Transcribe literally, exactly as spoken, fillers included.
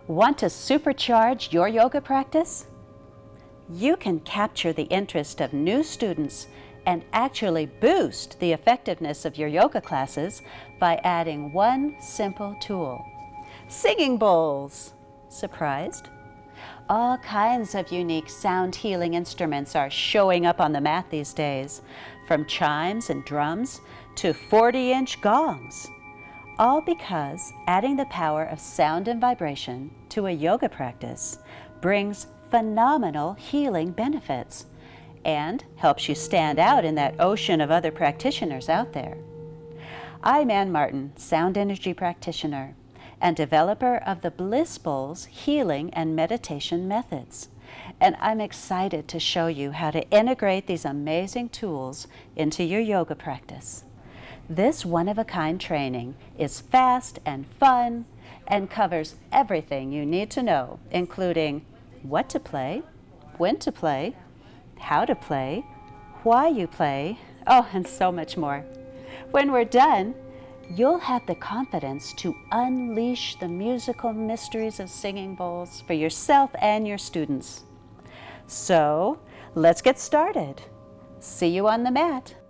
Want to supercharge your yoga practice? You can capture the interest of new students and actually boost the effectiveness of your yoga classes by adding one simple tool. Singing bowls. Surprised? All kinds of unique sound healing instruments are showing up on the mat these days, from chimes and drums to forty inch gongs. All because adding the power of sound and vibration to a yoga practice brings phenomenal healing benefits and helps you stand out in that ocean of other practitioners out there. I'm Ann Martin, sound energy practitioner and developer of the Bliss Bowls healing and meditation methods. And I'm excited to show you how to integrate these amazing tools into your yoga practice. This one-of-a-kind training is fast and fun and covers everything you need to know, including what to play, when to play, how to play, why you play, oh, and so much more. When we're done, you'll have the confidence to unleash the musical mysteries of singing bowls for yourself and your students. So, let's get started. See you on the mat.